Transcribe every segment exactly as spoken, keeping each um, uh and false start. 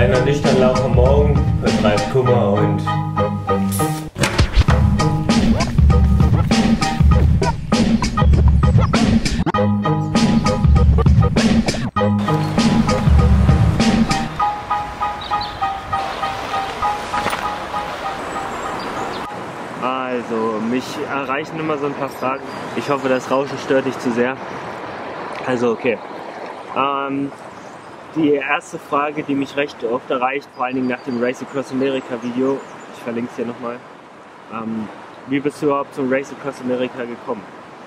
kleiner Nüchternlauf am Morgen vertreibt Kummer und Also, mich erreichen immer so ein paar Fragen. Ich hoffe, das Rauschen stört nicht zu sehr. Also, okay. Ähm, die erste Frage, die mich recht oft erreicht, vor allen Dingen nach dem Race Across America Video, ich verlinke es hier nochmal. Ähm, wie bist du überhaupt zum Race Across America gekommen?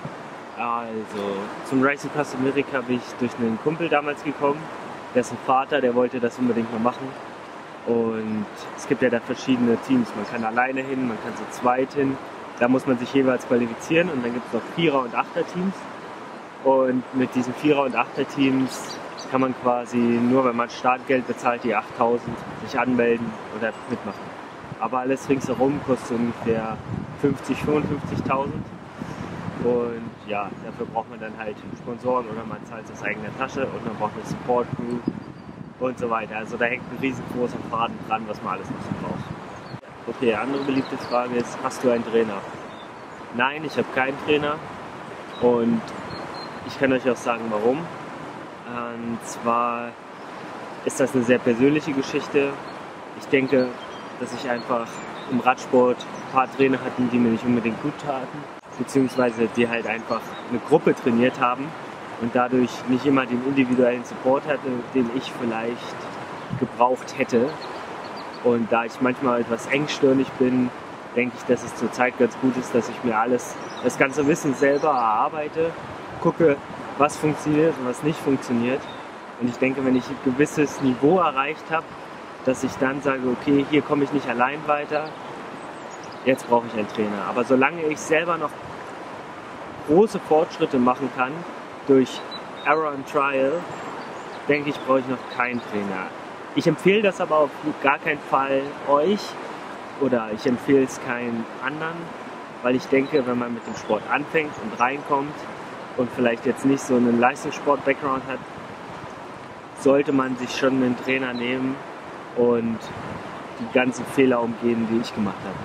Also, zum Race Across America bin ich durch einen Kumpel damals gekommen. Dessen Vater, der wollte das unbedingt mal machen. Und es gibt ja da verschiedene Teams. Man kann alleine hin, man kann zu zweit hin. Da muss man sich jeweils qualifizieren und dann gibt es noch Vierer- und Achter-Teams. Und mit diesen Vierer- und Achter-Teams kann man quasi nur, wenn man Startgeld bezahlt, die achttausend, sich anmelden oder mitmachen. Aber alles ringsherum kostet ungefähr fünfzig, fünfundfünfzigtausend. Und ja, dafür braucht man dann halt Sponsoren oder man zahlt es aus eigener Tasche und man braucht eine Support-Crew und so weiter. Also da hängt ein riesengroßer Faden dran, was man alles noch so braucht. Okay, andere beliebte Frage ist, hast du einen Trainer? Nein, ich habe keinen Trainer und ich kann euch auch sagen, warum. Und zwar ist das eine sehr persönliche Geschichte. Ich denke, dass ich einfach im Radsport ein paar Trainer hatte, die mir nicht unbedingt gut taten, beziehungsweise die halt einfach eine Gruppe trainiert haben und dadurch nicht immer den individuellen Support hatte, den ich vielleicht gebraucht hätte. Und da ich manchmal etwas engstirnig bin, denke ich, dass es zurzeit ganz gut ist, dass ich mir alles, das ganze Wissen selber erarbeite, gucke, was funktioniert und was nicht funktioniert. Und ich denke, wenn ich ein gewisses Niveau erreicht habe, dass ich dann sage, okay, hier komme ich nicht allein weiter, jetzt brauche ich einen Trainer. Aber solange ich selber noch große Fortschritte machen kann, durch Error and Trial, denke ich, brauche ich noch keinen Trainer. Ich empfehle das aber auf gar keinen Fall euch oder ich empfehle es keinen anderen, weil ich denke, wenn man mit dem Sport anfängt und reinkommt und vielleicht jetzt nicht so einen Leistungssport-Background hat, sollte man sich schon einen Trainer nehmen und die ganzen Fehler umgehen, die ich gemacht habe.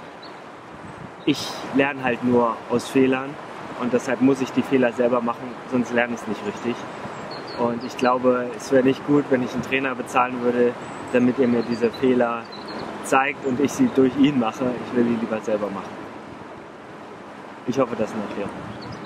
Ich lerne halt nur aus Fehlern und deshalb muss ich die Fehler selber machen, sonst lerne ich es nicht richtig. Und ich glaube, es wäre nicht gut, wenn ich einen Trainer bezahlen würde, damit er mir diese Fehler zeigt und ich sie durch ihn mache. Ich will die lieber selber machen. Ich hoffe, das ist eine Erklärung.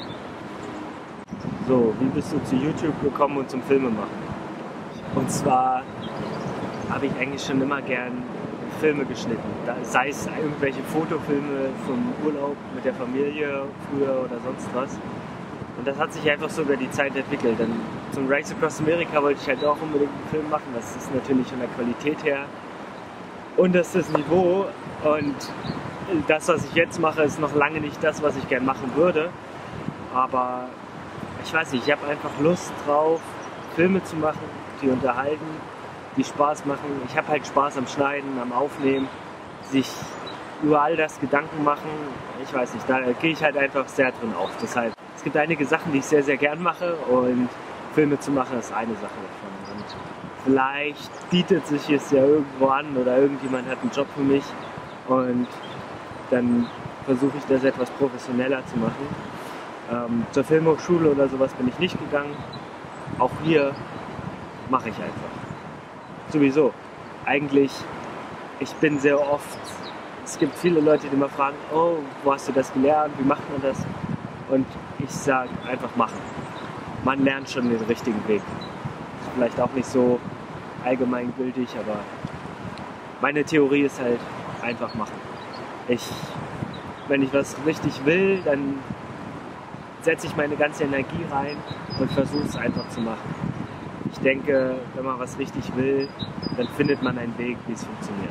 So, wie bist du zu YouTube gekommen und zum Filmemachen? Und zwar habe ich eigentlich schon immer gern Filme geschnitten. Sei es irgendwelche Fotofilme vom Urlaub mit der Familie früher oder sonst was. Und das hat sich einfach so über die Zeit entwickelt. Dann zum Race Across America wollte ich halt auch unbedingt einen Film machen. Das ist natürlich von der Qualität her und das ist das Niveau. Und das, was ich jetzt mache, ist noch lange nicht das, was ich gern machen würde. Aber ich weiß nicht, ich habe einfach Lust drauf, Filme zu machen, die unterhalten, die Spaß machen. Ich habe halt Spaß am Schneiden, am Aufnehmen, sich über all das Gedanken machen. Ich weiß nicht, da gehe ich halt einfach sehr drin auf. Deshalb, es gibt einige Sachen, die ich sehr, sehr gern mache und Filme zu machen ist eine Sache davon. Und vielleicht bietet sich es ja irgendwo an oder irgendjemand hat einen Job für mich und dann versuche ich das etwas professioneller zu machen. Ähm, zur Filmhochschule oder sowas bin ich nicht gegangen. Auch hier mache ich einfach. Sowieso. Eigentlich, ich bin sehr oft, es gibt viele Leute, die immer fragen, oh, wo hast du das gelernt, wie macht man das? Und ich sage, einfach machen. Man lernt schon den richtigen Weg. Ist vielleicht auch nicht so allgemeingültig, aber meine Theorie ist halt, einfach machen. Ich, wenn ich was richtig will, dann setze ich meine ganze Energie rein und versuche es einfach zu machen. Ich denke, wenn man was richtig will, dann findet man einen Weg, wie es funktioniert.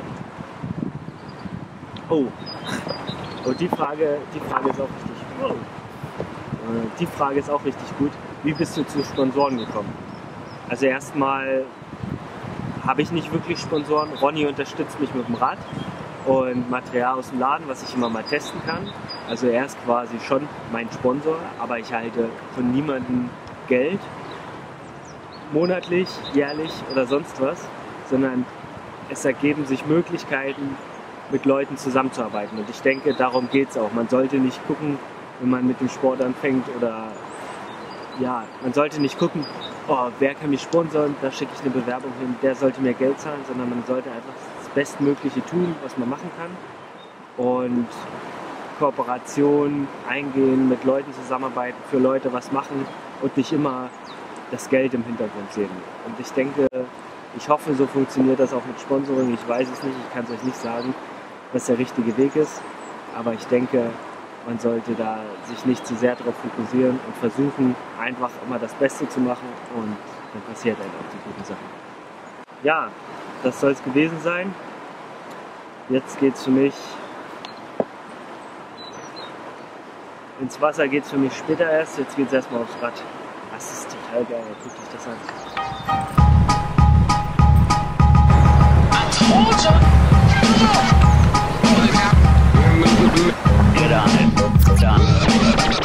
Oh, und die Frage, die Frage ist auch richtig. Oh. Die Frage ist auch richtig gut. Wie bist du zu Sponsoren gekommen? Also erstmal habe ich nicht wirklich Sponsoren. Ronny unterstützt mich mit dem Rad und Material aus dem Laden, was ich immer mal testen kann. Also er ist quasi schon mein Sponsor, aber ich erhalte von niemandem Geld. Monatlich, jährlich oder sonst was, sondern es ergeben sich Möglichkeiten, mit Leuten zusammenzuarbeiten. Und ich denke, darum geht es auch. Man sollte nicht gucken, wenn man mit dem Sport anfängt oder ja, man sollte nicht gucken, oh, wer kann mich sponsern, da schicke ich eine Bewerbung hin, der sollte mir Geld zahlen, sondern man sollte einfach das Bestmögliche tun, was man machen kann und Kooperation eingehen, mit Leuten zusammenarbeiten, für Leute was machen und nicht immer das Geld im Hintergrund sehen. Und ich denke, ich hoffe, so funktioniert das auch mit Sponsoring. Ich weiß es nicht, ich kann es euch nicht sagen, was der richtige Weg ist, aber ich denke, man sollte da sich nicht zu sehr darauf fokussieren und versuchen, einfach immer das Beste zu machen und dann passiert halt auch die guten Sachen. Ja, das soll es gewesen sein. Jetzt geht es für mich ins Wasser, geht es für mich später erst. Jetzt geht es erstmal aufs Rad. Das ist total geil, guckt euch das an. Get on it. Done.